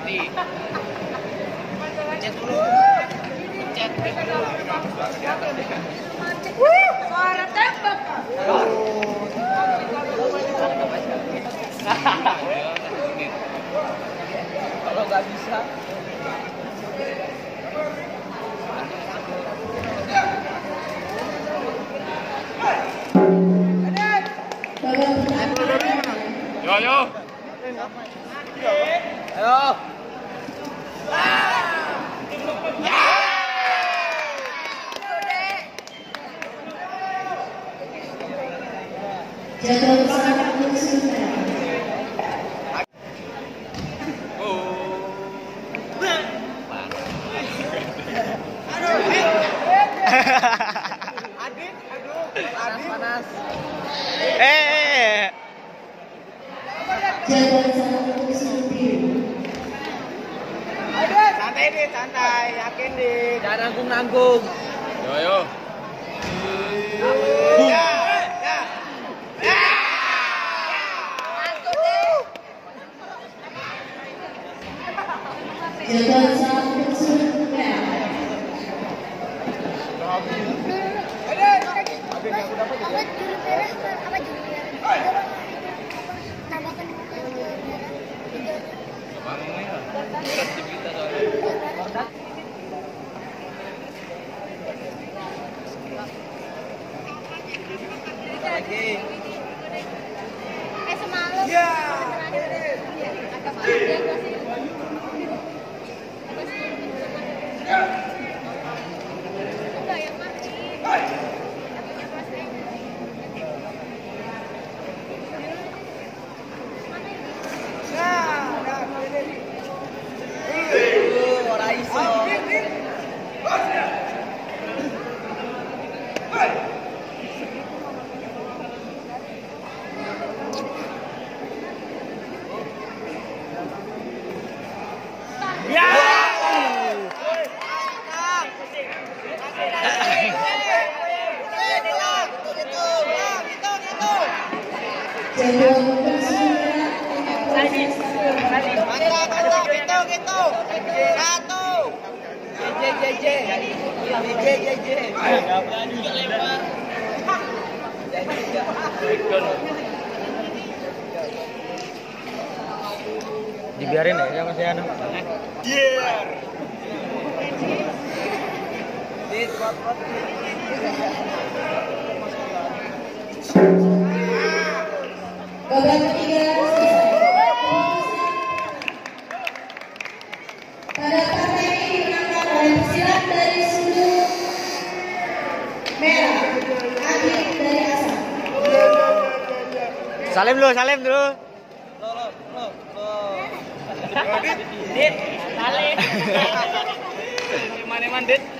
Adi. Cek dulu. Cek dulu. Suara tembak. Kalau nggak bisa. Yo yo. Ayo. Jadwal pesawat menuju Adit, panas. jadwal pesawat menuju biru. Santai Dit, santai, yakin Dit. Jangan nanggung-nanggung. Yo yo. Jadwal pesawat menuju merah. Semalam. Ya. Jadwal menuju merah. Marilah gitu. Satu. JJ. Enggak berani juga lempar. Dibiarin ya masih anu. Biar. Dit, buat. Babak ketiga selesai. Pada partai ini dimenangkan oleh pesilat dari suku merah, Adi dari Asam. Salim dulu. Lo. Dit, salim. Mana Dit?